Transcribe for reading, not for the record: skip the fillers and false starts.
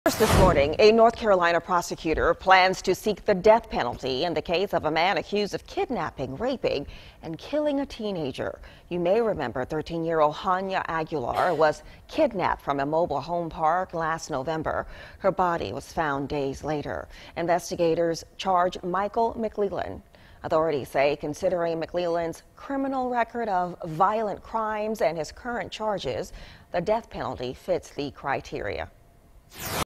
First this morning, a North Carolina prosecutor plans to seek the death penalty in the case of a man accused of kidnapping, raping, and killing a teenager. You may remember 13-year-old Hanya Aguilar was kidnapped from a mobile home park last November. Her body was found days later. Investigators charge Michael McLeland. Authorities say, considering McLeland's criminal record of violent crimes and his current charges, the death penalty fits the criteria.